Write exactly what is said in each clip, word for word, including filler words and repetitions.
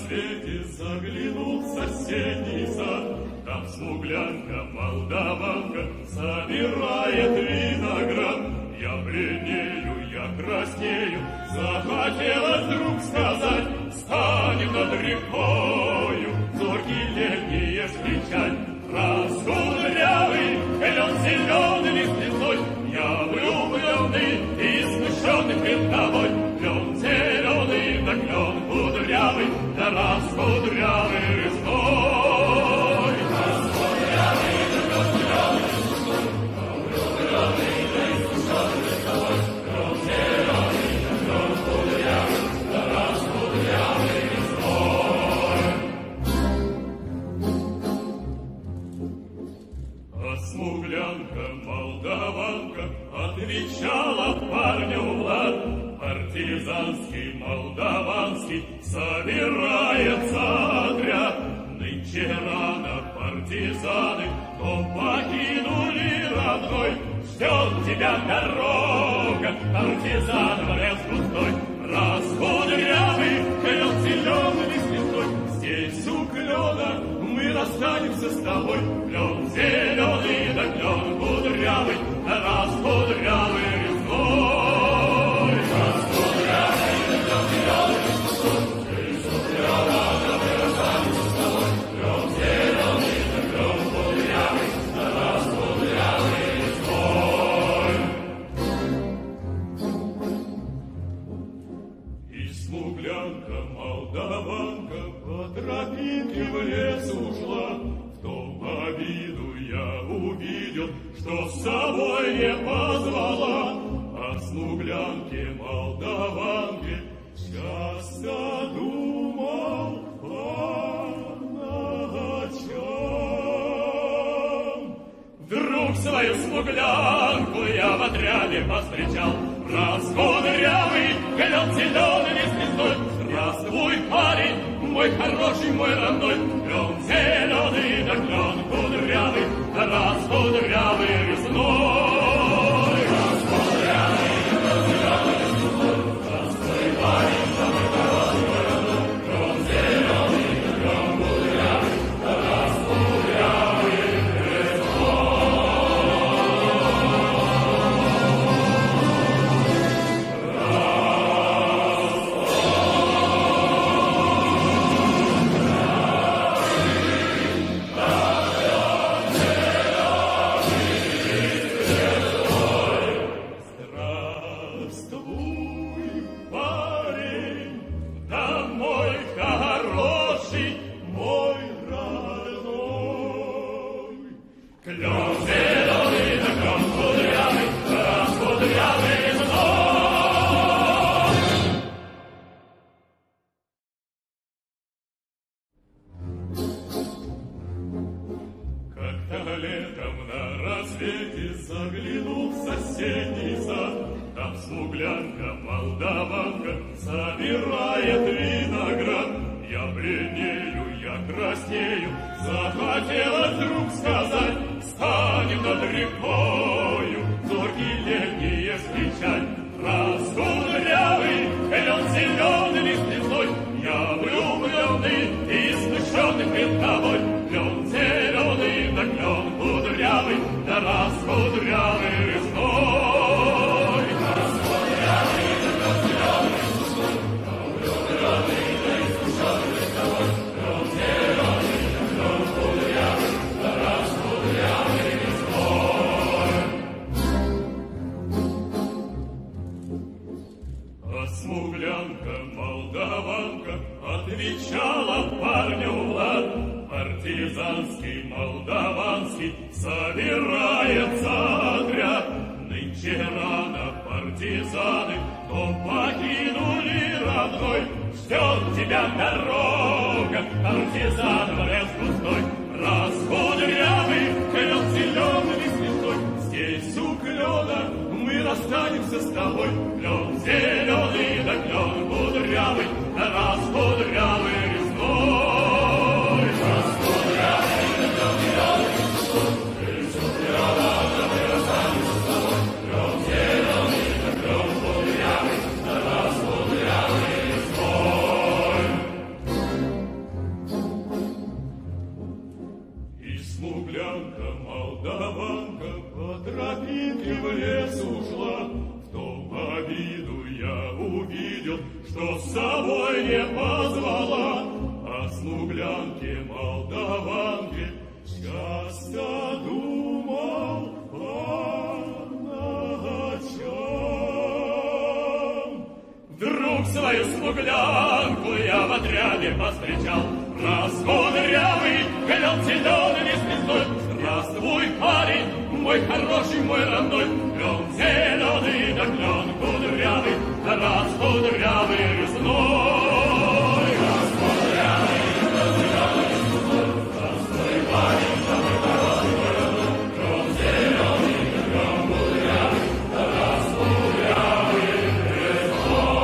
рассвете заглянул в соседний сад. Там смуглянка, молдаванка собирает виноград. Я бледнею, я краснею, захотелось вдруг сказать: станем над рекою, зоркие летние встречать. Раскудрявый, клен зеленый лист лесной, я влюбленный и смущенный пред тобой. Клен зеленый, да клен кудрявый, да раскудрявый лесной. Смуглянка, молдаванка отвечала парню Влад. Партизанский, молдаванский собирается отряд. Нынче рано партизаны, но покинули родной. Ждет тебя дорога, партизан в лес густой. Раскудрявый, клен зеленый лист лесной. Здесь у клена мы расстанемся с тобой. Клен зеленый, да клен кудрявый, да раскудрявый лесной. Раскудрявый, да клен зеленый лист лесной. Здесь у клена мы расстанемся с тобой. Клен зеленый, да клен кудрявый, да раскудрявый лесной. И смуглянка, молдаванка по тропинке в лес ушла. В том обиду я увидел, что с собой не позвала. О смуглянке, молдаванке часто думал по ночам. Вдруг свою смуглянку я в отряде повстречал. Раскудрявый, клен зеленый лист лесной. Здравствуй, парень, мой хороший, мой родной. Клен зеленый, да клен кудрявый, да раскудрявый лесной. Раскудрявый, да клен зеленый лист лесной. Здравствуй, парень, мой хороший, мой родной. Клен зеленый, да клен кудрявый, да раскудрявый лесной. Летом на рассвете заглянул в соседний сад. Там смуглянка, молдаванка собирает виноград. Я бледнею, я краснею, захотелось вдруг сказать: станем над рекою, зоркие летние встречать. Раскудрявый, клен зеленый лист лесной, я влюбленный и смущенный пред тобой. Клен зеленый, да клен кудрявый, да раскудрявый лесной. Раскудрявый, да клен зеленый лист лесной, я влюбленный да и смущенный пред тобой. Клен зеленый, да клен кудрявый, да раскудрявый лесной. А смуглянка, молдаванка отвечала парню Влад. Партизанский, молдаванский собирается отряд. Нынче рано партизаны, но покинули родной. Ждет тебя дорога, партизан в лес густой. Раскудрявый, клен зеленый лист лесной. Здесь у клена мы расстанемся с тобой. Клен зеленый, да клен кудрявый, да раскудрявый лесной. что с собой не позвала, о смуглянке молдаванке часто думал он о чем. Вдруг свою смуглянку я в отряде повстречал, раз кудрявый, клен зеленый звездой. Здравствуй, парень, мой хороший, мой родной, клен зеленый, да клен кудрявый, да раз кудрявый резной. Раз кудрявый, да зеленый звездой. Здравствуй, парень, да мой хороший, мой родной, клен зеленый, да клен кудрявый, да раз кудрявый резной.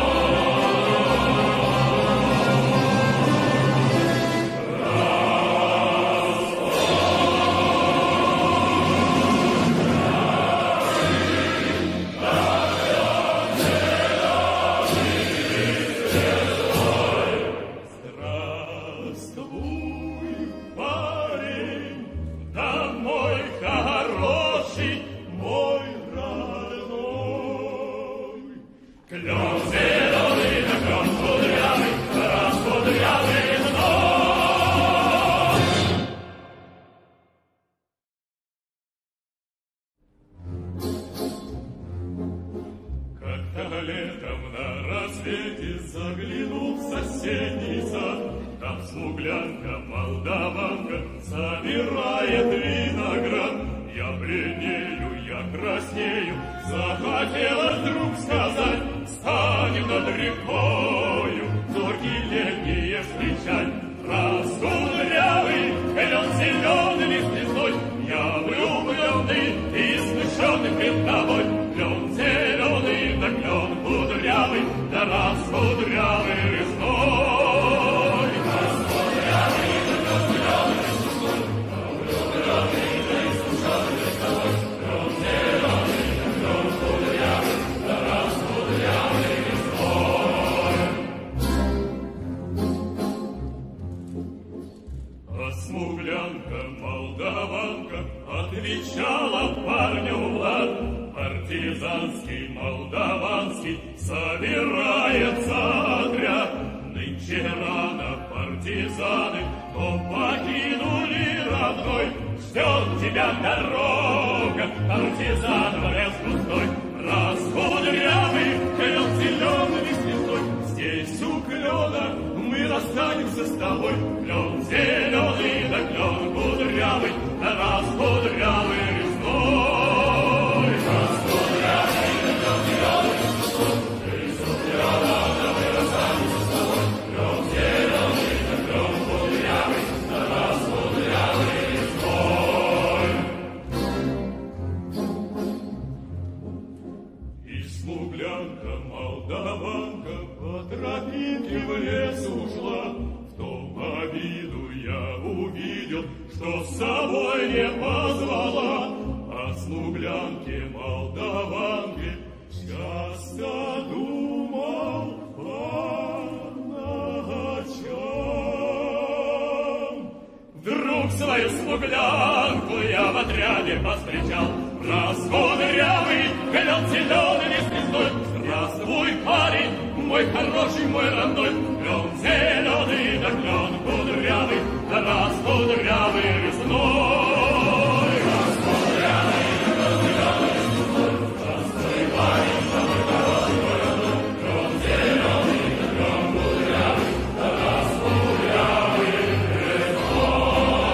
Летом на рассвете заглянул в соседний сад, там смуглянка, молдаванка собирает виноград. Я бледнею, я краснею, захотела вдруг сказать: станем над рекою зорьки летние встречать. Раз кудрявый, клен зеленый звездой, я влюбленный и смущенный пред тобой. Клен зеленый, да клен кудрявый, да раз кудрявый резной. Раз кудрявый, да клен зеленый звездой, я влюбленный да и смущенный пред тобой. Клен зеленый, да клен кудрявый, да раз кудрявый резной. А смуглянка, молдаванка отвечала парню Влад: партизанский, молдаванский собирается отряд. Нынче рано партизаны, но покинули родной. Ждет тебя дорога, партизан в лес густой. Раз кудрявый, клен зеленый звездой, здесь у клена мы расстанемся с тобой. Клен зеленый, да клен кудрявый, да раз кудрявый резной. Раз кудрявый, да клен зеленый звездой, здесь у клена мы расстанемся с тобой. Клен зеленый, да клен кудрявый, да раз кудрявый резной. И смуглянка, молдаванка по тропинке в лес ушла. В том обиду я увидел, что с собой не позвала, о смуглянке, молдаванке часто думал он о чем. Вдруг свою смуглянку я в отряде повстречал, раз кудрявый, клен зеленый звездой. Здравствуй, парень, мой хороший, мой родной, клен зеленый, да клен кудрявый, да раз кудрявый резной. Раз кудрявый, да клен зеленый звездой. Здравствуй, парень, да мой хороший, мой родной, клен зеленый, да клен кудрявый, да раз кудрявый резной.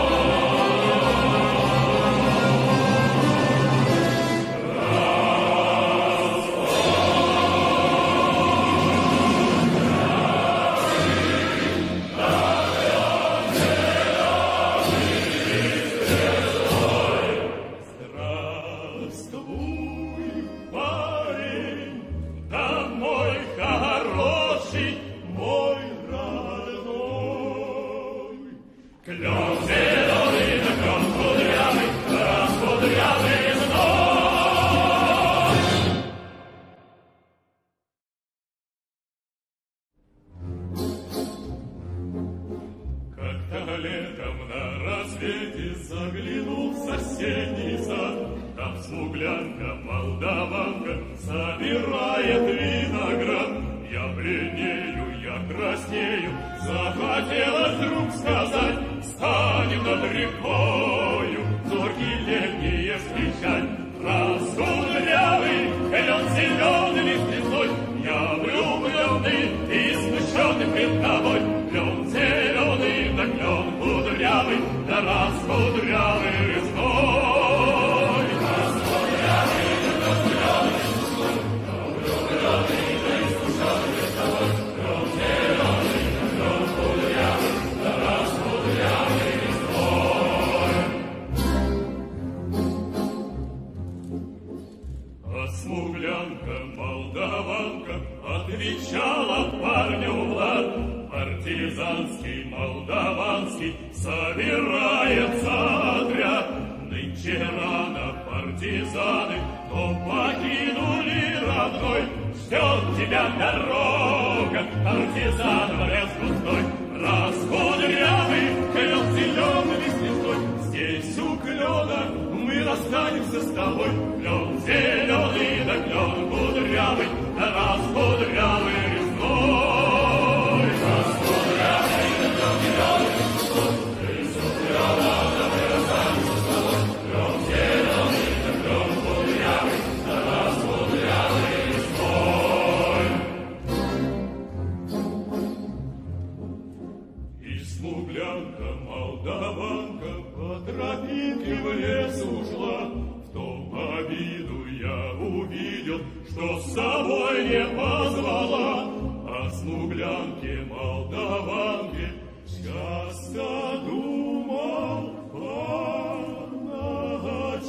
Летом на рассвете заглянул в соседний сад, там смуглянка, молдаванка собирает виноград. Я бледнею, я краснею, захотелось вдруг сказать, станем над рекою, зоркие летние встречать. Раскудрявый, лен зеленый лист лесной, я влюбленный и смущенный пред тобой. Лен зеленый, да лен кудрявый, да раскудрявый лесной. Смуглянка, молдаванка, отвечала парню Влад. Партизанский, молдаванский, собирается отряд. Нынче рано партизаны, но покинули родной. Ждет тебя дорога, партизан в лес густой. Раскудрявый, клен зеленый листвой. Здесь у клена мы расстанемся с тобой. Клен зеленый, да клен кудрявый, да раскудрявый лесной. Раскудрявый, да клен зеленый лесной. Здесь у клена мы расстанемся с тобой. Клен зеленый, да клен кудрявый, да раскудрявый лесной. И смуглянка, молдаванка, по тропинке в лес ушла. В том обиду я увидел, что с собой не позвала. О смуглянке, молдаванке часто думал по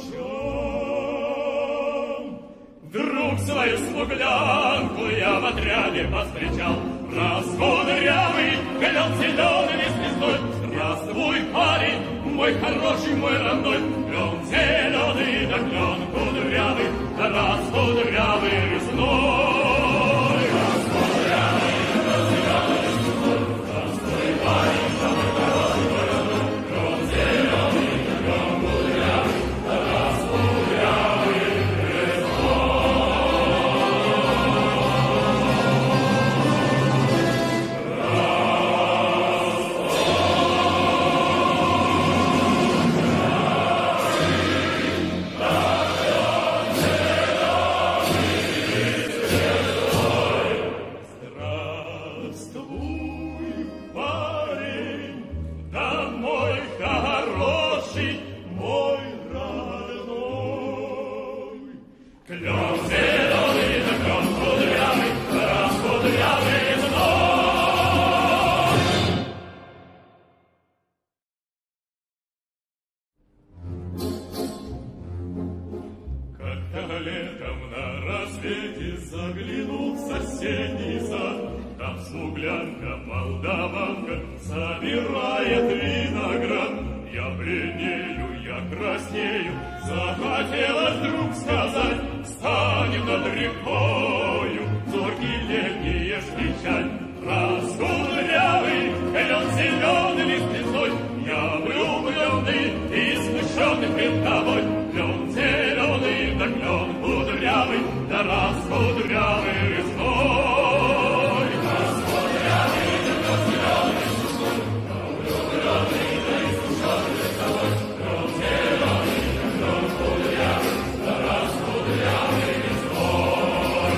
ночам. Вдруг свою смуглянку я в отряде повстречал. Раскудрявый, клен зеленый лист лесной. Здравствуй, парень, мой хороший, мой родной. Клен зеленый, да клен кудрявый, да раскудрявый лесной. Раскудрявый, да зеленый лист лесной. Здравствуй, парень, мой хороший, мой родной. Клен зеленый, да клен кудрявый, да раскудрявый летом на рассвете заглянул в соседний сад. Там смуглянка, молдаванка собирает виноград. Я бледнею, я краснею, захотелось вдруг сказать, станем над рекою, зоркие летние встречать. Раскудрявый, клен зеленый лист лесной, я влюбленный и смущенный пред тобой. Клен зеленый, да клен кудрявый, да раскудрявый лесной. Раскудрявый, да клен зеленый лист лесной, я влюбленный, да и смущенный пред тобой. Клен зеленый, да клен кудрявый, да раскудрявый лесной.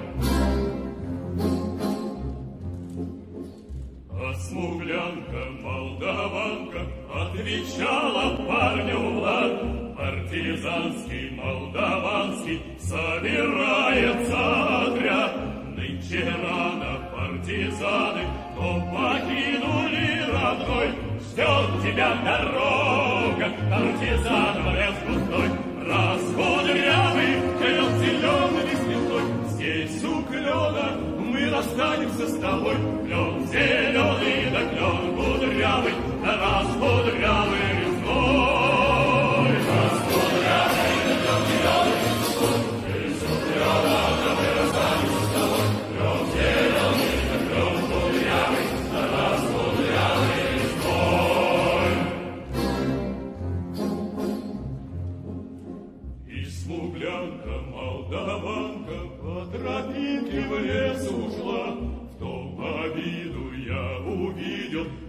А смуглянка, молдаванка отвечала парню Влад. Партизанский, молдаванский собирается отряд. Нынче рано партизаны, но покинули родной. Ждет тебя дорога, партизан в лес густой. Раскудрявый, клен зеленый лист лесной. Здесь у клена мы расстанемся с тобой. Клен зеленый, да клен кудрявый, да раскудрявый лесной. Смуглянка, молдаванка по тропинке в лес ушла. В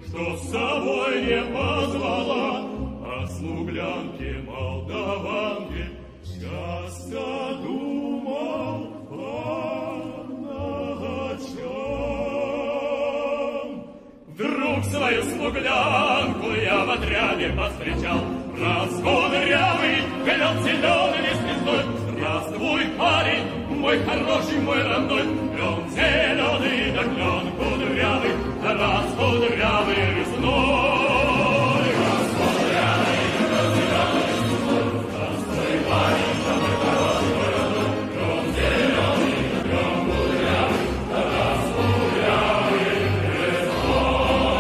что с собой не позвала, а смуглянке молдаванке часто думал он о чем. Вдруг свою смуглянку я в отряде повстречал, раз кудрявый, клен зеленый звездой. Здравствуй, парень, мой хороший, мой родной, клен зеленый, да клен кудрявый, да раз кудрявый резной. Раз кудрявый, клен зеленый звездой. Здравствуй, парень, мой хороший, мой родной, клен зеленый, да клен кудрявый, да раз кудрявый резной.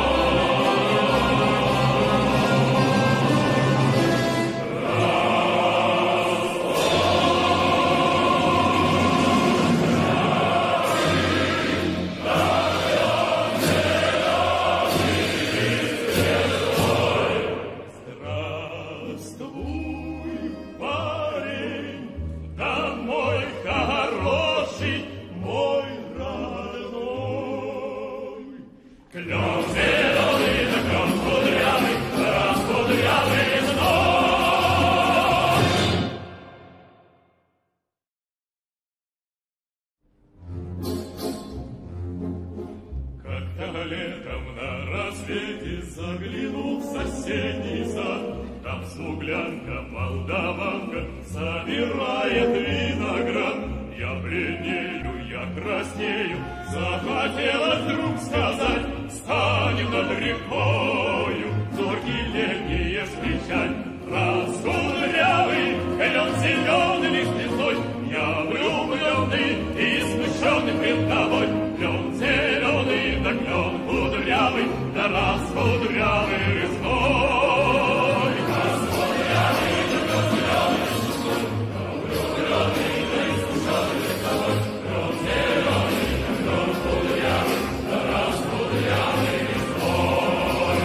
Летом на рассвете заглянул в соседний сад, там смуглянка, молдаванка собирает виноград. Я бледнею, я краснею, захотела вдруг сказать: станем над рекою, зорьки летние встречать. Раз кудрявый, клен зеленый звездой, я влюбленный и смущенный пред тобой. Клен зеленый, да клен кудрявый, да раз кудрявый резной. Раз кудрявый, да клен зеленый звездой, я влюбленный да и смущенный пред тобой. Клен зеленый, да клен кудрявый, да раз кудрявый резной.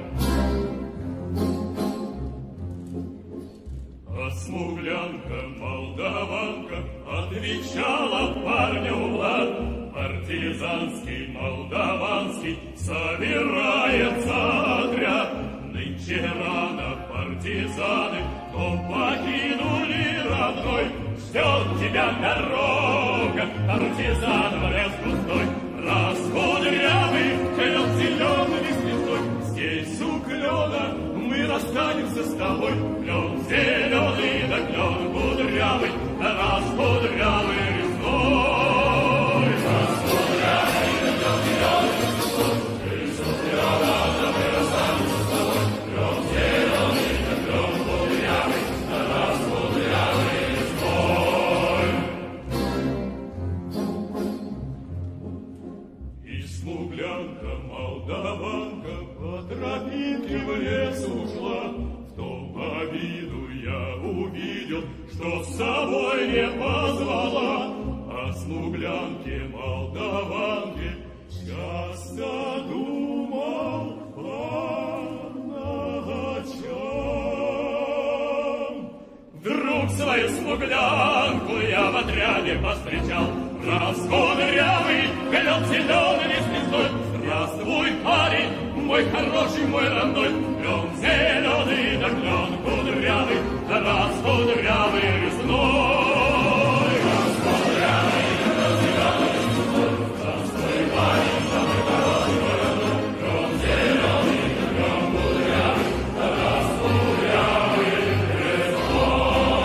А смуглянка, молдаванка отвечала парню Влад: партизанский, молдаванский собирается отряд. Нынче рано партизаны, но покинули родной. Ждет тебя дорога, партизан в лес густой. Раз кудрявый, клен зеленый звездой, здесь у клена мы расстанемся с тобой. Клен зеленый, да клен кудрявый, да раз кудрявый резной. Раз кудрявый, да клен зеленый звездой, здесь у клена мы расстанемся с тобой. Клен зеленый, да клен кудрявый, да раз кудрявый резной. И смуглянка, молдаванка по тропинке в лес ушла. В том обиду я увидел, что с собой не позвала, а смуглянке, молдаванке часто думал он о чем. Вдруг свою смуглянку я в отряде повстречал, раз кудрявый, клен зеленый звездой. Здравствуй, парень, мой хороший, мой родной, клен зеленый, да клен кудрявый, да раз кудрявый резной. Раз кудрявый, да клен зеленый звездой. Здравствуй, парень, мой хороший, мой родной, клен зеленый, да клен кудрявый, да раз кудрявый резной.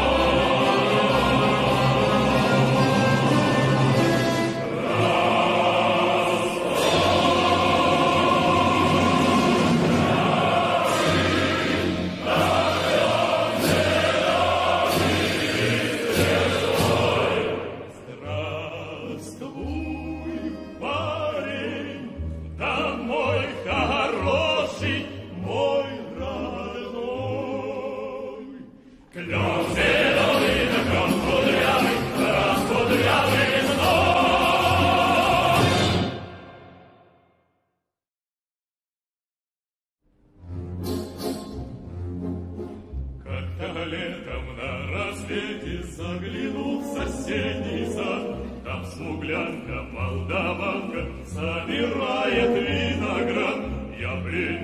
Летом на рассвете заглянул в соседний сад, там смуглянка, молдаванка собирает виноград. Я при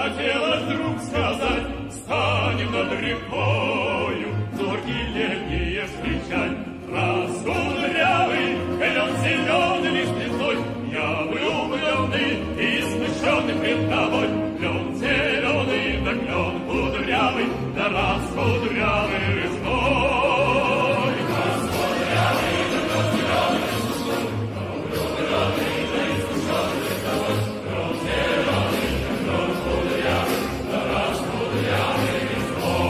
захотелось вдруг сказать: станем над рекою, зорки летние встречать. Раз кудрявый, клен зеленый лист лесной, я влюбленный и смущенный пред тобой. Клен зеленый, да клен кудрявый, да раз кудрявый лесной. Раз кудрявый, да клен зеленый лист лесной, я влюбленный, да и смущенный пред тобой. Клен зеленый, да клен кудрявый, да раз кудрявый лесной.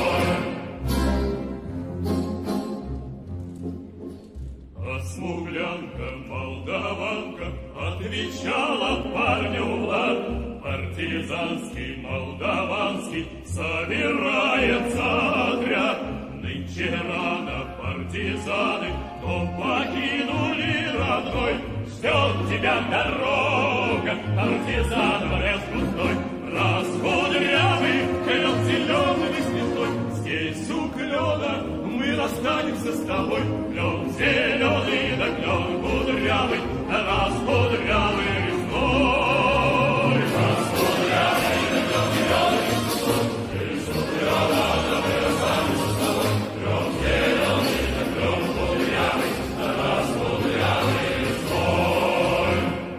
А смуглянка, молдаванка, отвечала парню Влад: партизанский, молдаванский, собирается отряд. Нынче рано партизаны, но покинули родной. Ждет тебя дорога, партизан в лес густой. Раз кудрявый, клен зеленый лист лесной, здесь у клена мы расстанемся с тобой. Клен зеленый, да клен кудрявый, да раз кудрявый лесной. Раз кудрявый, да клен зеленый лист лесной, здесь у клена мы расстанемся с тобой. Клен зеленый, да клен кудрявый, да раз кудрявый лесной.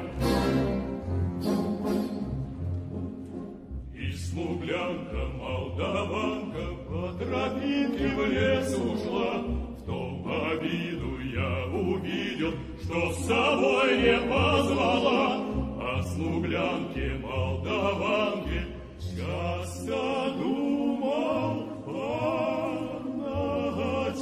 И смуглянка, молдаванка, по тропинке в лес ушла. В том обиду я увидел, что с собой не позвала. О смуглянке, молдаванке часто думал по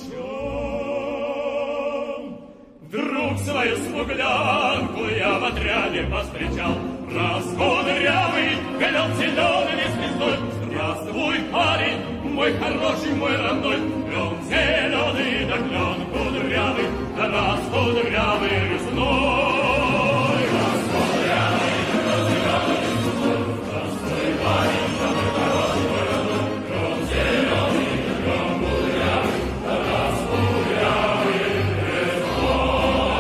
ночам. Вдруг свою смуглянку я в отряде повстречал. Раз кудрявый, клен зеленый лист лесной, здравствуй, парень, мой хороший, мой родной. Клен зеленый, да клен кудрявый, да раз кудрявый лесной. Раз кудрявый, да клен зеленый лист лесной, здравствуй, парень, мой хороший, мой родной. Клен зеленый, да клен кудрявый, да раз кудрявый лесной.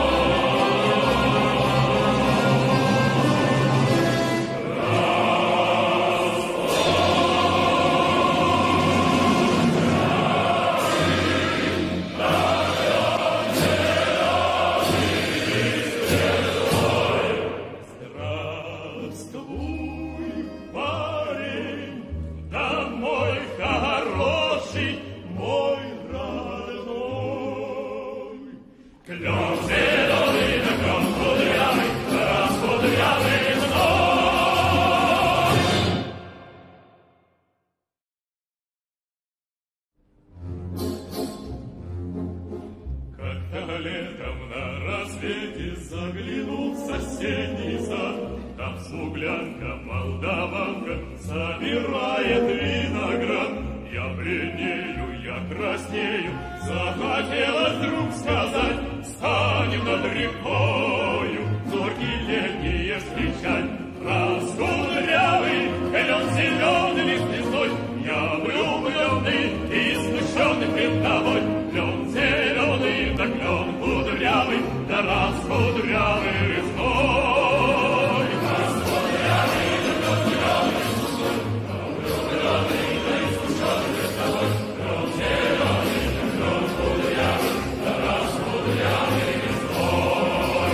Летом на рассвете заглянул в соседний сад. Там смуглянка, молдаванка собирает виноград. Я бледнею, я краснею, захотелось вдруг сказать: станем над рекою, зорки летние встречать. Раз кудрявый, клен зеленый лист лесной, я влюбленный и смущенный пред тобой. Клен зеленый, да клен кудрявый, да раз кудрявый лесной. Раз кудрявый, да клен зеленый лист лесной, я влюбленный, да и смущенный пред тобой. Клен зеленый, да клен кудрявый, да раз кудрявый лесной.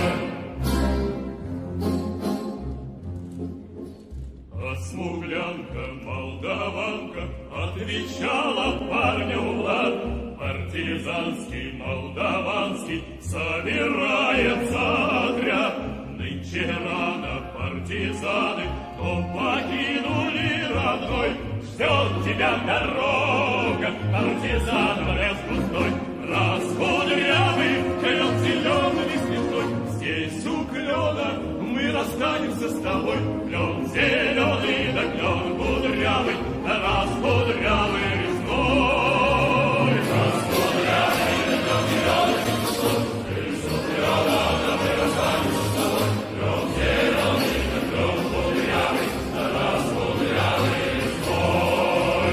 А смуглянка, молдаванка отвечала парню Влад: партизанский, молдаванский, собирается отряд. Нынче рано партизаны, но покинули родной. Ждет тебя дорога, партизан в лес густой. Раз кудрявый, клен зеленый лист лесной, здесь у клена мы расстанемся с тобой. Клен зеленый, да клен кудрявый, да раз кудрявый лесной. Раз кудрявый, да клен зеленый лист лесной, здесь у клена мы расстанемся с тобой. Клен зеленый, да клен кудрявый, да раз кудрявый лесной.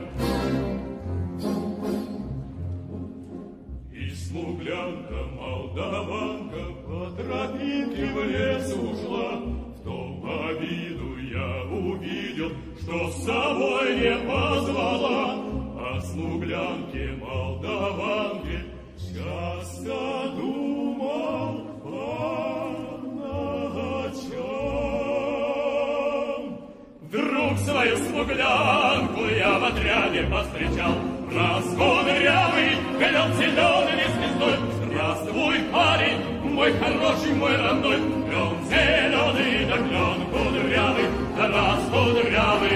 И смуглянка, молдаванка по тропинке в лес ушла. В том обиду я увидел, увидел, что с собой не позвала, о смуглянке молдаванке часто думал он о чем. Вдруг свою смуглянку я в отряде повстречал, раз кудрявый, клен зеленый звездой. Здравствуй, парень, мой хороший, мой родной, клен зеленый, да клен кудрявый, да раз кудрявый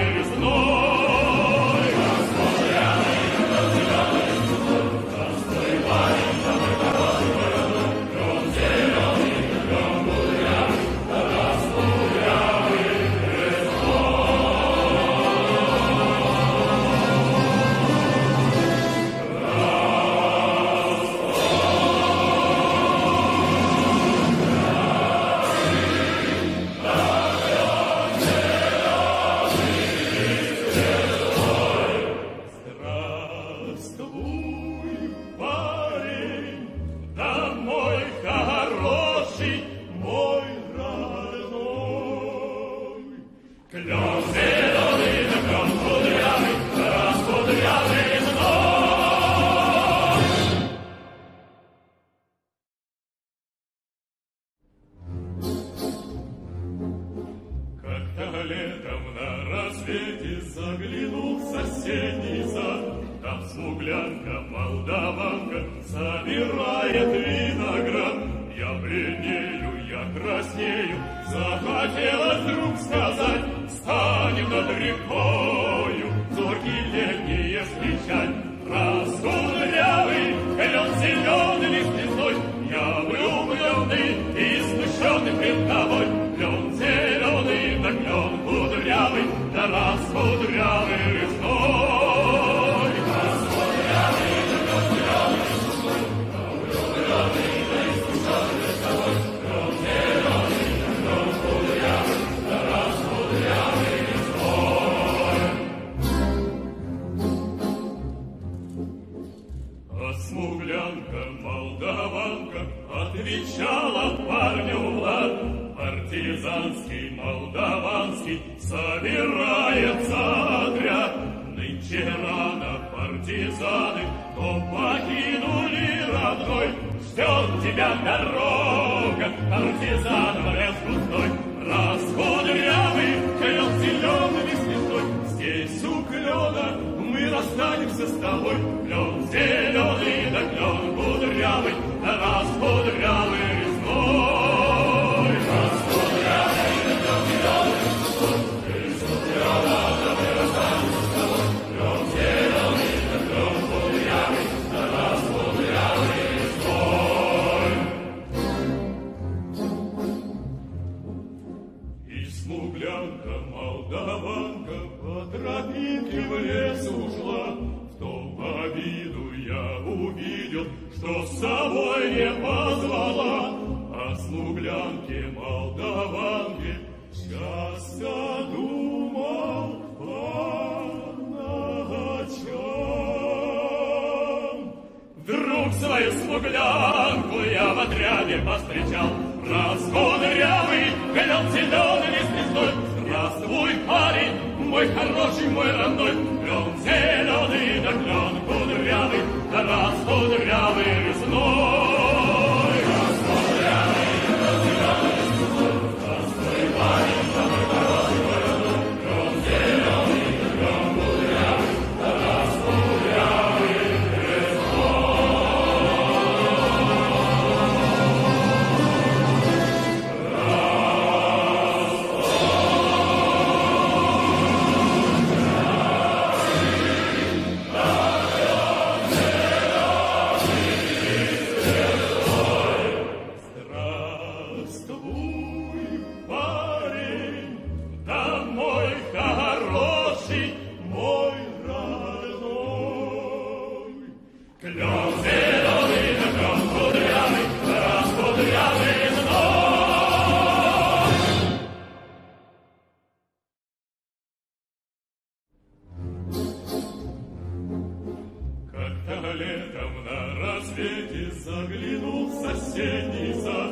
резной. Раз кудрявый, клен зеленый звездой. Здравствуй, парень, да мой хороший, мой родной, клен зеленый, да клен кудрявый, да раз кудрявый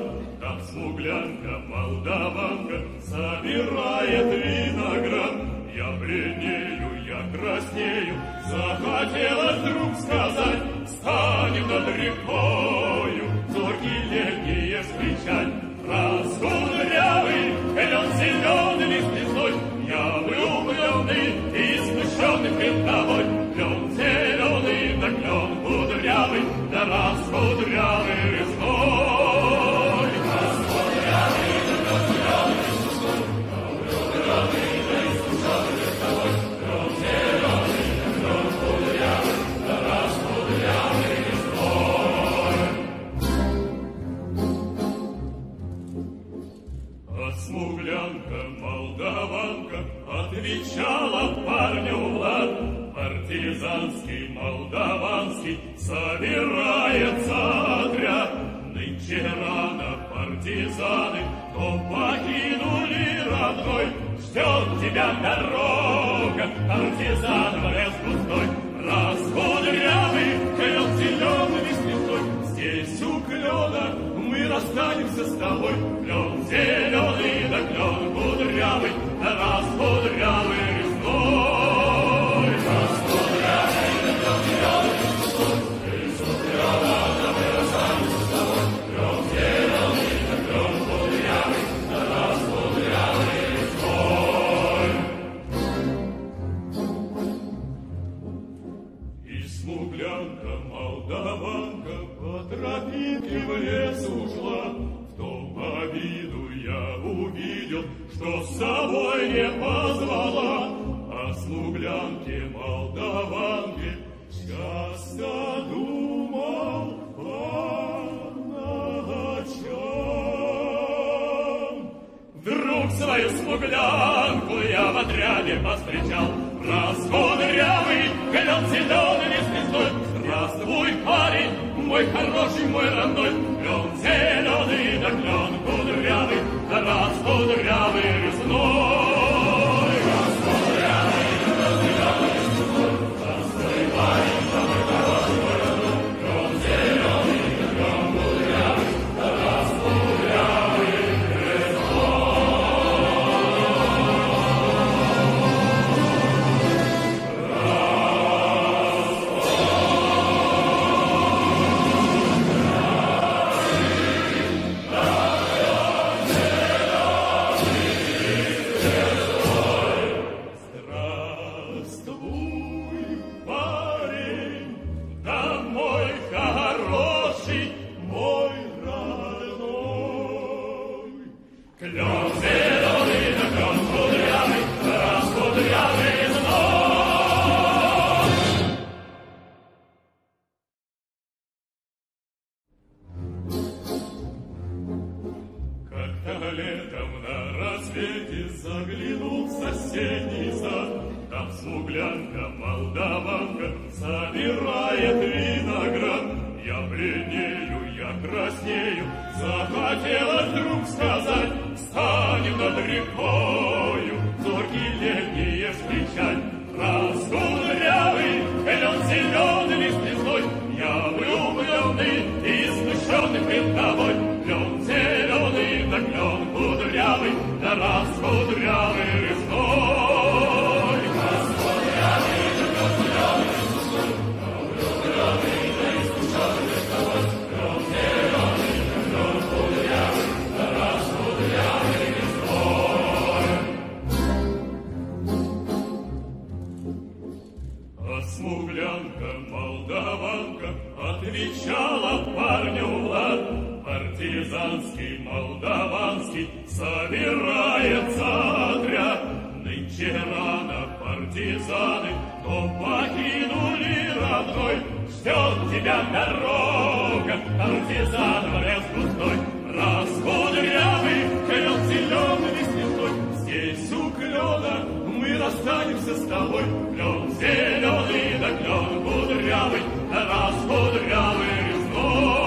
Там смуглянка, молдаванка, собирает виноград. Я бледнею, я краснею, захотелось вдруг сказать: станем над рекою, зорьки летние встречать. Раскудрявый, лен зеленый лист лесной, я влюбленный и смущенный пред тобой. Лен зеленый, да клен кудрявый, да раскудрявый лесной. Смуглянка, молдаванка, отвечала парню Влад. Партизанский, молдаванский, собирается отряд. Нынче рано партизаны, то покинули родной. Ждет тебя дорога, партизан в лес густой. Раскудрявый, клен зеленый и смешной. Здесь у клена мы расстанемся с тобой. Клен зеленый, да клен кудрявый, да раскудрявый лесной. Раскудрявый, да клен зеленый и смешной. Из клена, да мы расстанемся с тобой. Клен зеленый, да клен кудрявый, да раскудрявый лесной. И смуглянка, молдаванка, по тропинке в лес ушла. В том обиду я увидел, что с собой не позвала. О смуглянке, молдаванке часто думал о чем. Вдруг свою смуглянку я в отряде повстречал. Раскудрявый, клен зеленый лист лесной. Здравствуй, парень, мой хороший, мой родной. Клен зеленый, да клен кудрявый, да раскудрявый лесной. Раскудрявый, да зеленый лист лесной. Здравствуй, парень, мой хороший, мой родной. Клен зеленый, да клен кудрявый, да раскудрявый лесной. Летом на рассвете заглянул в соседний сад. Там смуглянка, молдаванка собирает виноград. Я бледнею, я краснею, захотелось вдруг сказать: станем над рекою, зорьки летние встречать. Раскудрявый, клен зеленый лист лесной, я влюбленный и смущенный пред тобой. Клен зеленый, да клен кудрявый, да раскудрявый лесной. Раскудрявый, да клен зеленый лист лесной, я влюбленный, да и смущенный пред тобой. Клен зеленый, да клен кудрявый, да раскудрявый лесной. А смуглянка, молдаванка отвечала парню Влад. Партизанский, молдаванский собирается отряд. Нынче рано партизаны, то покинули родной. Ждет тебя дорога, партизан в лес густой. Раскудрявый, клен зеленый и смешной. Здесь у клена мы расстанемся с тобой. Клен зеленый, да клен кудрявый, да раскудрявый лесной.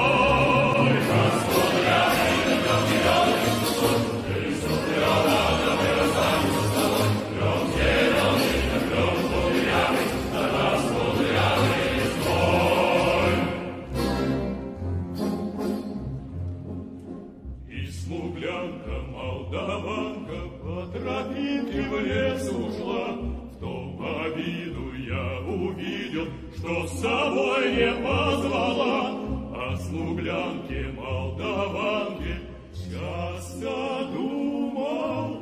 Смуглянка, молдаванка, по тропинке в лес ушла. В том обиду я увидел, что с собой не позвала. О смуглянке молдаванке часто думал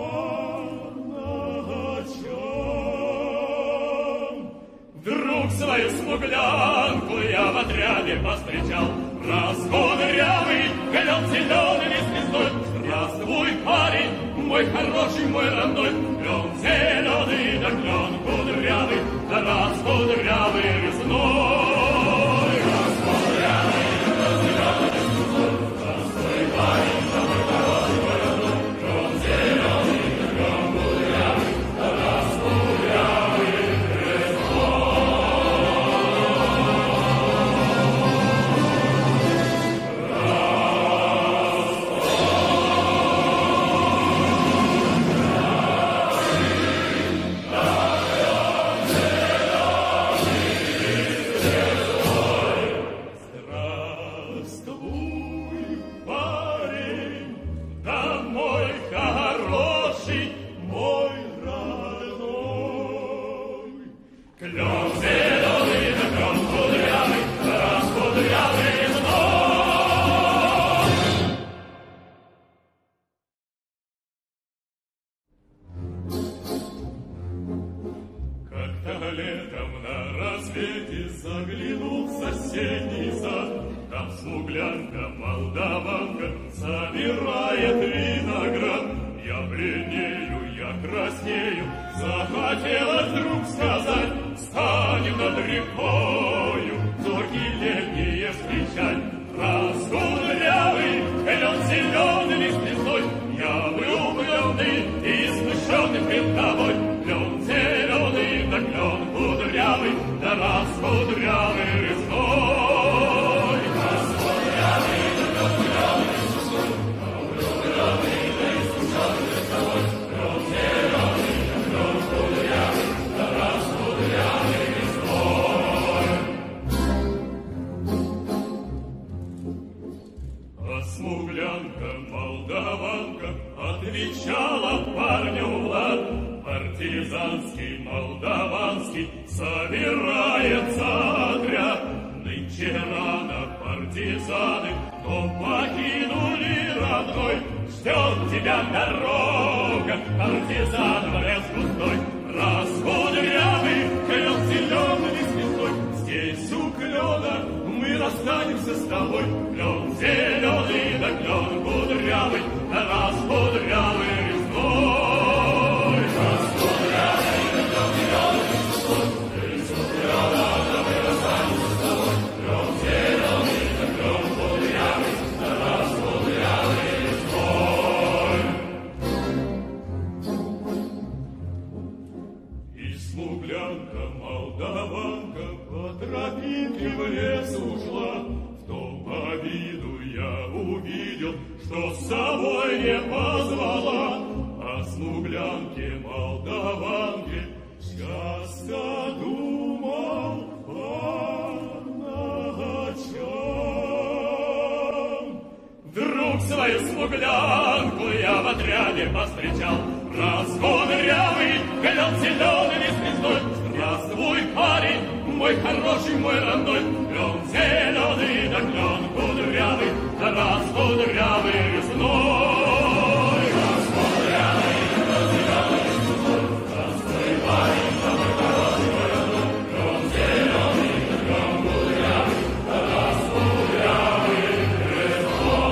о чем. Вдруг свою смуглянку я в отряде повстречал. Раз кудрявый, клен зеленый звездой. Здравствуй, парень, мой хороший, мой родной. Клен зеленый, да клен кудрявый, да раз кудрявый резной. Раз кудрявый, да зеленый звездой. Здравствуй, парень, да мой хороший, мой родной. Клен зеленый, да клен кудрявый, да раз кудрявый резной. Летом на рассвете заглянул в соседний сад. Там смуглянка, молдаванка собирает виноград. Я бледнею, я краснею, захотелось вдруг сказать: встанем над рекою, зорьки летние встречать. Раз кудрявый, клен зеленый звездой, я влюбленный и смущенный пред тобой. Клен зеленый, да клен кудрявый, да раз кудрявый резной. Раз кудрявый, да клен кудрявый резной, я влюбленный, да и смущенный пред тобой. Клен зеленый, да клен кудрявый, да раз кудрявый резной. А смуглянка, молдаванка отвечала парню Влад: партизанский, молдаванский собирается отряд. Нынче рано партизаны, но покинули родной. Ждет тебя дорога, партизан в лес густой. Раз кудрявый, клен зеленый звездой, здесь у клена мы расстанемся с тобой. Клен зеленый, да клен кудрявый, да раз кудрявый резной. Раз кудрявый, да клен зеленый звездой, здесь у клена мы расстанемся с тобой. Клен зеленый, да клен кудрявый, да раз кудрявый резной. И смуглянка, молдаванка по тропинке в лес ушла. В том обиду я увидел, что с собой не позвала. О смуглянке, молдаванке часто думал о чем. Вдруг свою смуглянку я в отряде повстречал. Раз кудрявый, клен зеленый звездой. Здравствуй, парень, мой хороший, мой родной. Клен зеленый, да клен кудрявый, да раз кудрявый резной. Раз кудрявый, да клен зеленый звездой. Здравствуй, парень, да мой хороший, мой родной. Клен зеленый, да клен кудрявый, да раз кудрявый резной.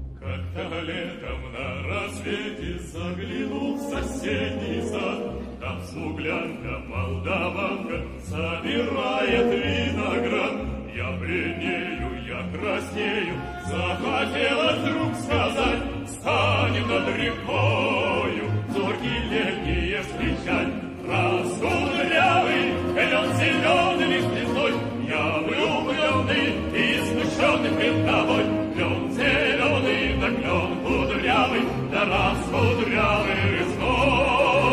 Летом на рассвете заглянул в соседний сад. смуглянка, молдаванка, собирает виноград. Я бледнею, я краснею, захотелось вдруг сказать: станем над рекою, зоркие летние встречать. Раскудрявый, лен зеленый лист лесной, я влюбленный и смущенный пред тобой. Лен зеленый, да клен кудрявый, да раскудрявый резной.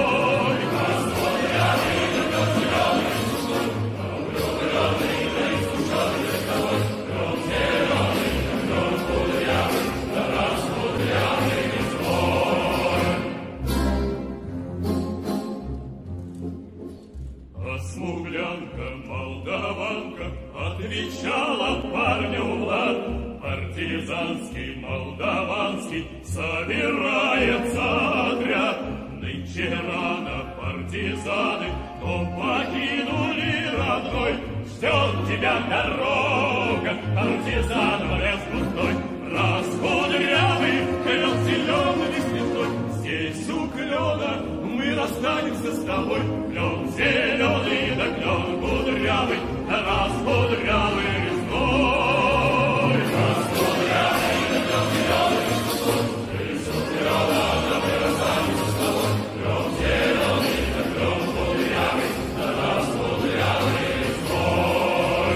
Смуглянка, молдаванка, отвечала парню Влад. Партизанский, молдаванский, собирается отряд. Нынче рано партизаны, но покинули родной. Ждет тебя дорога, партизан в лес густой. Раскудрявый, клен зеленый листвой. Здесь у клена мы расстанемся с тобой. Клен зеленый, да клен кудрявый, да раскудрявый резной. Раскудрявый, да клен зеленый листвой. Здесь у клена мы расстанемся с тобой. Клен зеленый, да клен кудрявый, да раскудрявый резной.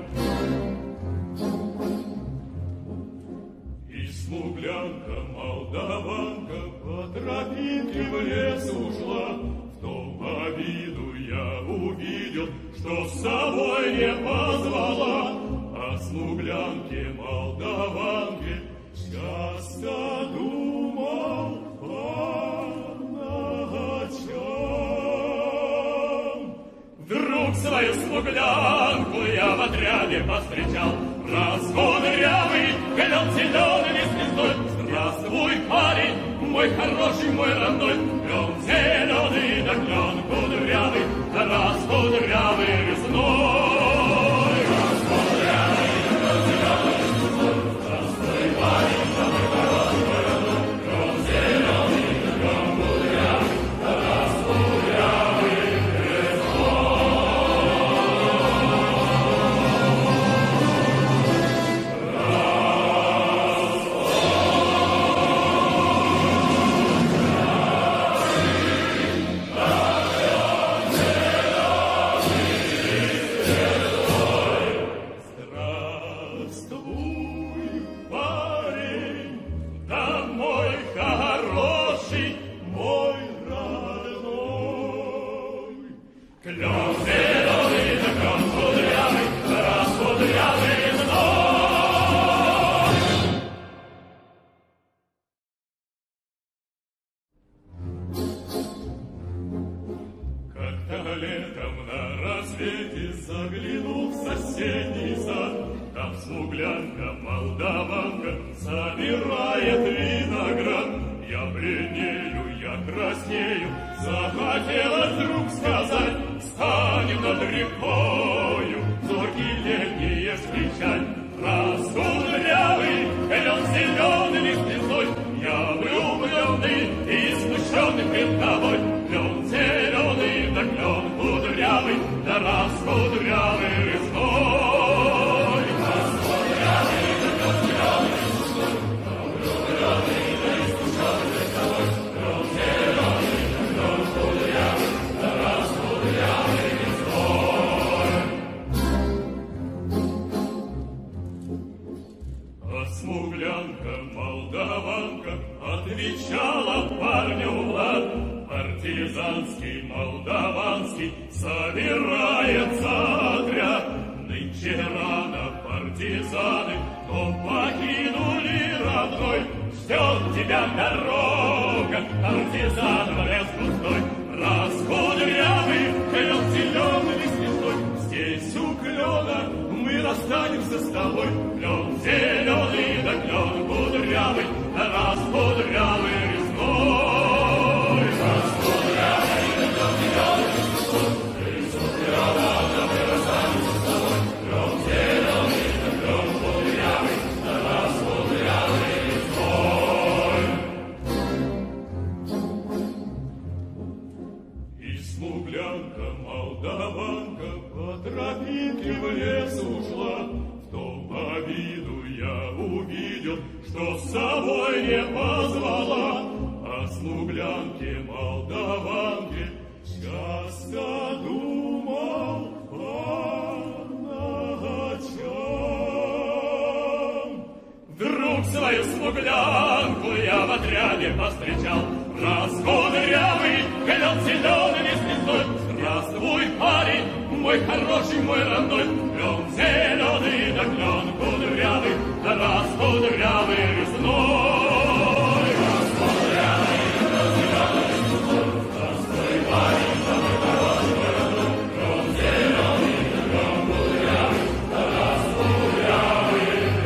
И смуглянка, молдаванка, по тропинке в лес ушла. В том обиду я увидел, что с собой не позвала. О смуглянке, молдаванке часто думал по ночам. Вдруг свою смуглянку я в отряде повстречал. Раскудрявый, клен зеленый лист лесной. Здравствуй, парень, мой хороший, мой родной. Клен зеленый, да клен кудрявый, да раскудрявый резной. Раскудрявый, да клен зеленый лист лесной. Здравствуй, парень, мой хороший, мой родной. Клен зеленый, да клен кудрявый, да раскудрявый летом на рассвете заглянул в соседний сад. Там смуглянка, молдаванка собирает виноград. Я бледнею, я краснею, захотелось вдруг сказать: станем над рекою, зоркие летние встречать. Раскудрявый, клен зеленый лист лесной, я влюбленный и смущенный пред тобой. Клен зеленый, да клен кудрявый, да раскудрявый резной. Раскудрявый, да клен зеленый лист лесной, я влюбленный и смущенный пред тобой. Клен зеленый, да клен кудрявый, да раскудрявый резной. А смуглянка, молдаванка отвечала парню Влад. Партизанский, молдаванский собирается отряд. Нынче рано партизаны, но покинули родной. Ждет тебя дорога, партизан в лес густой. Раскудрявый, клен зеленый лист лесной. Здесь у клена мы расстанемся с тобой. Клен зеленый, да клен кудрявый, да раскудрявый резной. Смуглянка, собой не позвала, о смуглянке молдаванке часто думал он о чем. Вдруг свою смуглянку я в отряде повстречал, раз кудрявый, клен зеленый звездой. Здравствуй, парень, мой хороший, мой родной, клен зеленый, да клен кудрявый, да раз кудрявый резной. Раз кудрявый, да зеленый звездой. Здравствуй, парень, мой хороший, мой родной, клен зеленый, да клен кудрявый, да раз кудрявый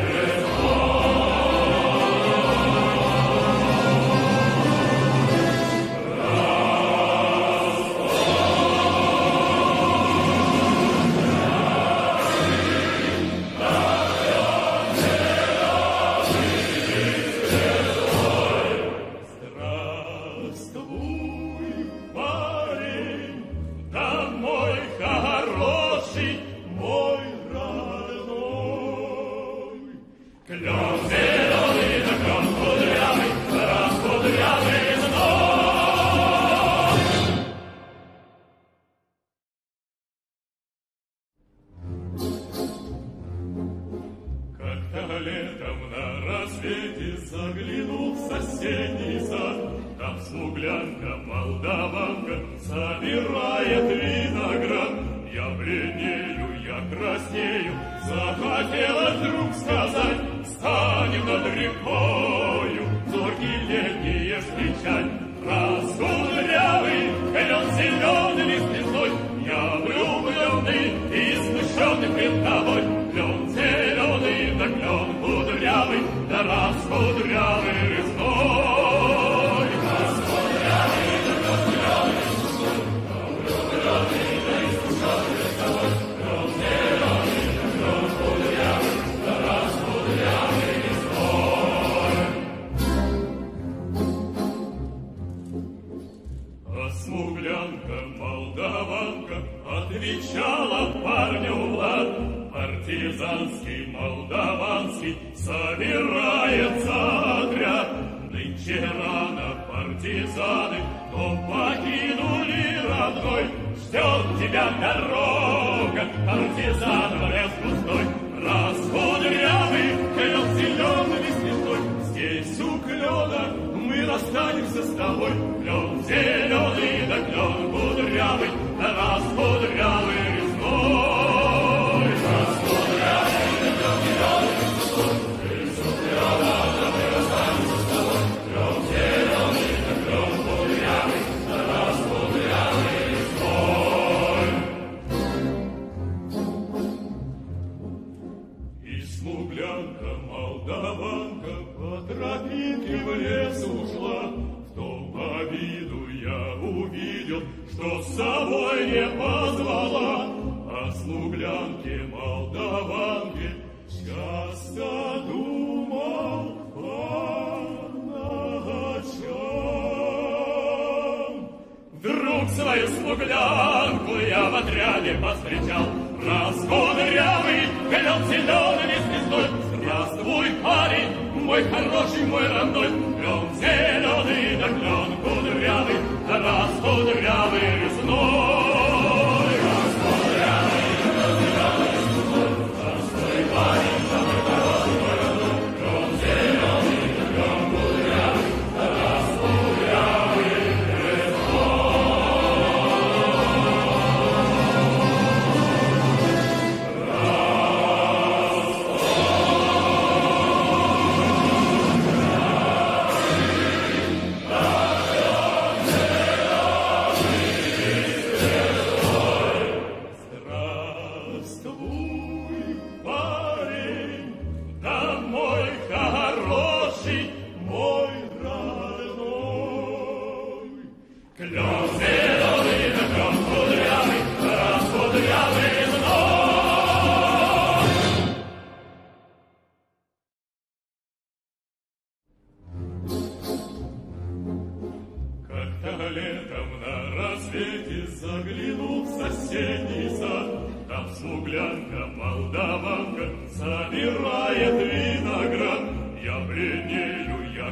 смуглянка, молдаванка, собирает виноград. Я бледнею, я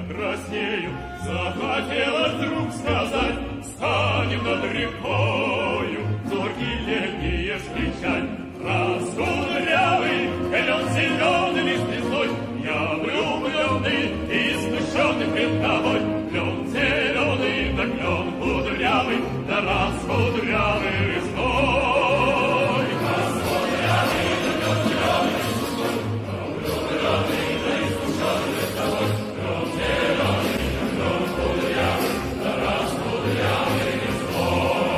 краснею, захотела вдруг сказать: станем над рекою, зоркие летние встречать. Раз кудрявый, клен зеленый лист лесной, я влюбленный и смущенный пред тобой. Клен зеленый, да клен кудрявый, да раз кудрявый лесной. Раз кудрявый, да клен зеленый лист лесной, я влюбленный, да и смущенный пред тобой. Клен зеленый, да клен кудрявый, да раз кудрявый лесной.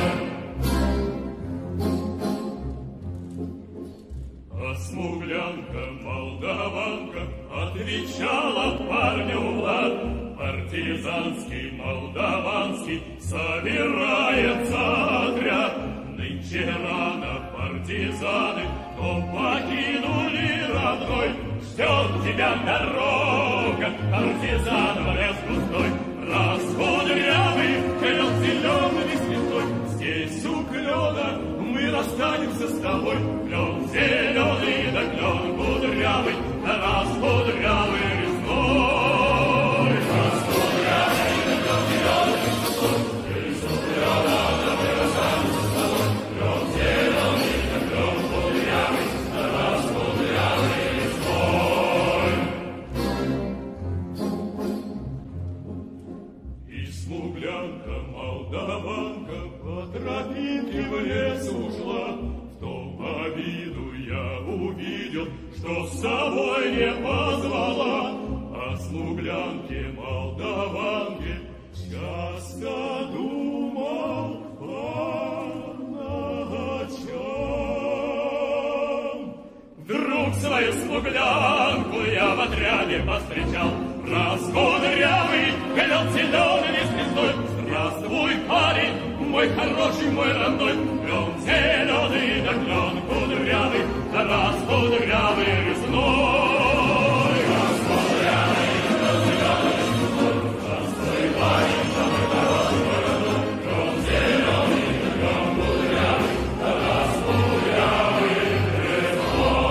А смуглянка, молдаванка, отвечала парню Влад: партизанский, молдаванский, собирается отряд. Нынче рано партизаны, но покинули родной. Ждет тебя дорога, партизан в лес густой. Раз кудрявый, клен зеленый лист лесной, здесь у клена мы расстанемся с тобой. Клен зеленый, да клен кудрявый, да раз кудрявый лесной. Раз кудрявый, да клен зеленый лист лесной, здесь у клена мы расстанемся с тобой. Клен зеленый, да клен кудрявый, да раз кудрявый лесной. И смуглянка, молдаванка, по тропинке в лес ушла. В том обиду я увидел, что с собой не позвала. О смуглянке, молдаванке часто думал по ночам. Вдруг свою смуглянку я в отряде повстречал. Раз кудрявый, клен зеленый лист лесной, здравствуй, парень, мой хороший, мой родной. Клен зеленый, да клен кудрявый, да раз кудрявый лесной. Раз кудрявый, да клен зеленый лист лесной, здравствуй, парень, мой хороший, мой родной. Клен зеленый, да клен кудрявый, да раз кудрявый лесной.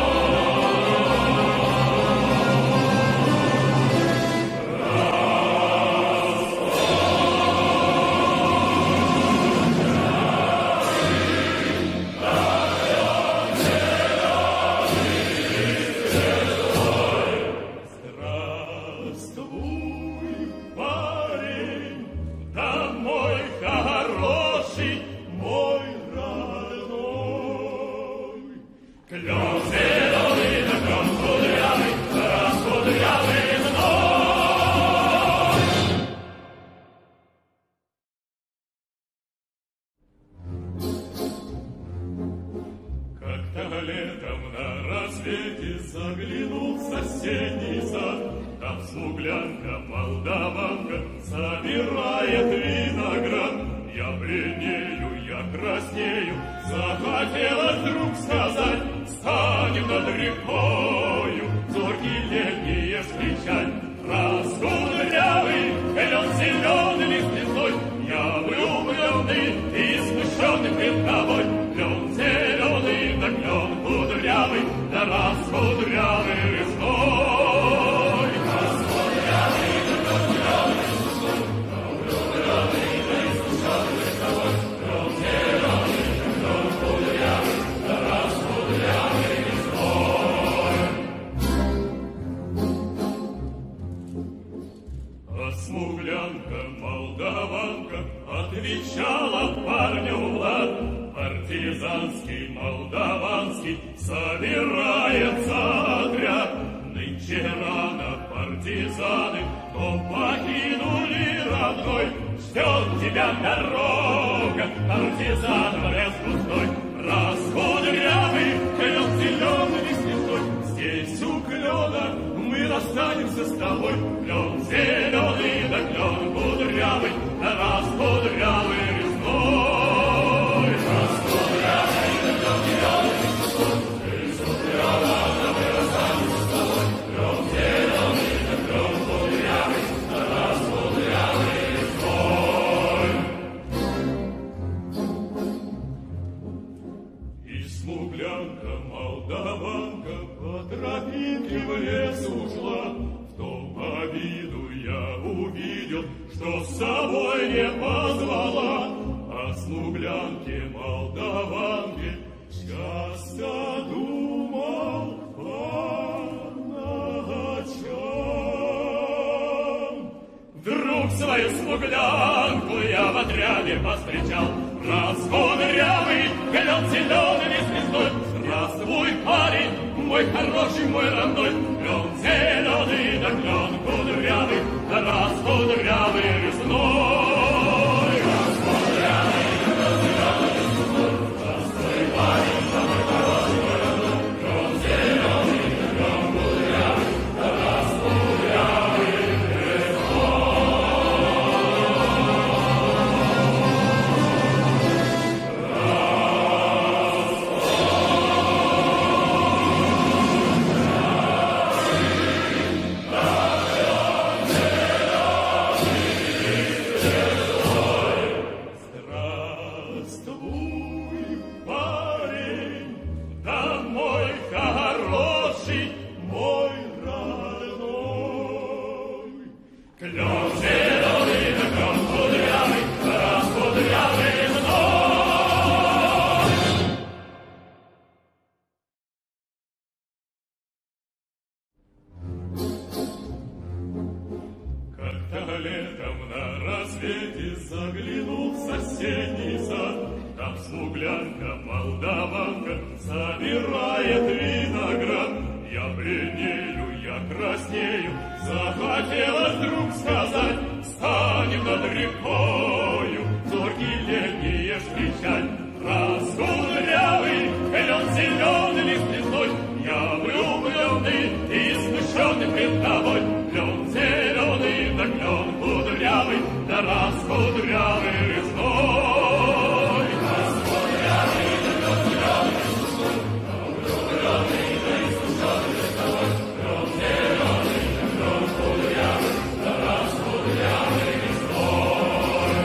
Летом на рассвете заглянул в соседний сад. Там смуглянка, молдаванка собирает виноград. Я бледнею, я краснею, захотела вдруг сказать: станем над рекою, зоркие летние встречать. Раз кудрявый, клен зеленый лист лесной, я влюбленный и смущенный пред тобой. Клен зеленый, да клен кудрявый, да раз кудрявый лесной. Раз кудрявый, да клен зеленый лист лесной, я влюбленный, да и смущенный пред тобой. Клен зеленый, да клен кудрявый, да раз кудрявый лесной. А смуглянка, молдаванка отвечала парню Влад: партизанский, молдаванский, собирается отряд. Нынче рано партизаны, но покинули родной. Ждет тебя дорога, партизан в лес густой. Раз кудрявый, клен зеленый лист лесной, здесь у клена мы расстанемся с тобой. Клен зеленый, да клен кудрявый, да раз кудрявый лесной. Раз кудрявый, да клен зеленый лист лесной, здесь у клена мы расстанемся с тобой. Клен зеленый, да клен кудрявый, да раз кудрявый лесной. И смуглянка, молдаванка по тропинке в лес ушла. В том обиду увидел, что с собой не позвала, о смуглянке молдаванке часто думал он о чем. Вдруг свою смуглянку я в отряде повстречал, раз кудрявый, глянь зеленый звездой. Здравствуй, парень, мой хороший, мой родной, клен зеленый, да клен кудрявый, да раз кудрявый резной. Раз кудрявый, да зеленый звездой. Здравствуй, парень, мой хороший, мой родной, клен зеленый, да клен кудрявый, да раз кудрявый летом на рассвете заглянул в соседний сад. Там смуглянка, молдаванка собирает виноград. Я бледнею, я краснею, захотелось вдруг сказать: станем над рекою, зоркие летние встречать. Раз кудрявый, клен зеленый лист лесной, я влюбленный и смущенный пред тобой. Клен зеленый, да клен кудрявый, да раз кудрявый резной. Раз кудрявый, да клен зеленый лист лесной, я влюбленный да и смущенный пред тобой. Клен зеленый, да клен кудрявый, да раз кудрявый резной.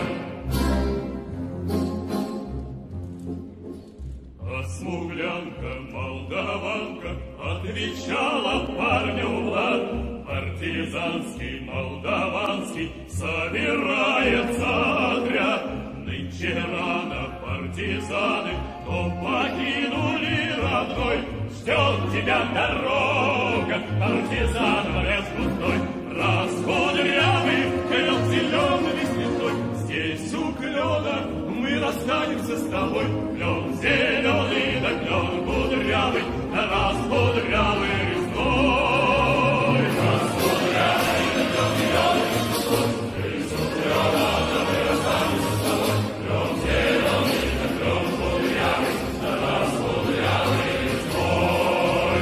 А смуглянка, молдаванка отвечала парню Влад: партизанский, молдаванский собирается отряд. Нынче рано партизаны дом покинули родной. Ждет тебя дорога, партизан в лес густой. Раз кудрявый, клен зеленый звездой, здесь у клена мы расстанемся с тобой. Клен зеленый, да клен кудрявый, да раз кудрявый резной. Раз кудрявый, да клен зеленый звездой, здесь у клена мы расстанемся с тобой. Клен зеленый, да клен кудрявый, да раз кудрявый резной.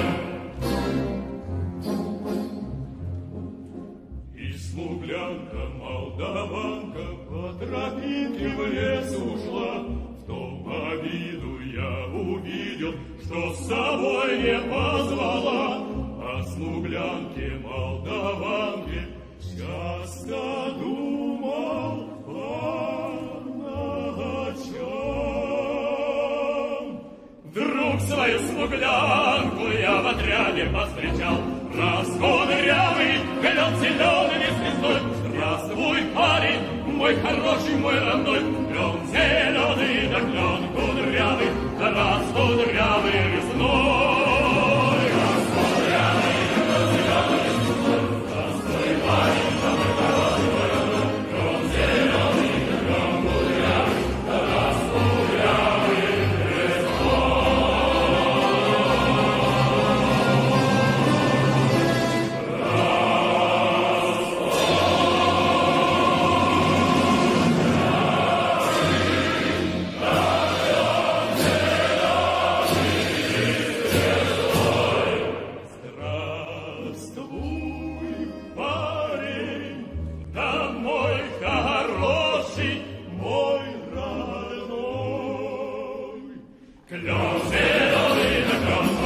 И смуглянка, молдаванка по тропинке в лес ушла. В том обиду я увидел, что с собой не позвала, о смуглянке, молдаванке часто думал он о чем. Вдруг свою смуглянку я в отряде повстречал. Раз кудрявый, клен зеленый звездой. Здравствуй, парень, мой хороший, мой родной. Клен зеленый, да клен кудрявый, да раз кудрявый резной. Раз кудрявый, да клен зеленый звездой. Здравствуй, парень, мой хороший, мой родной. Клен зеленый, да клен кудрявый, да раз кудрявый резной. Клен зеленый, да клен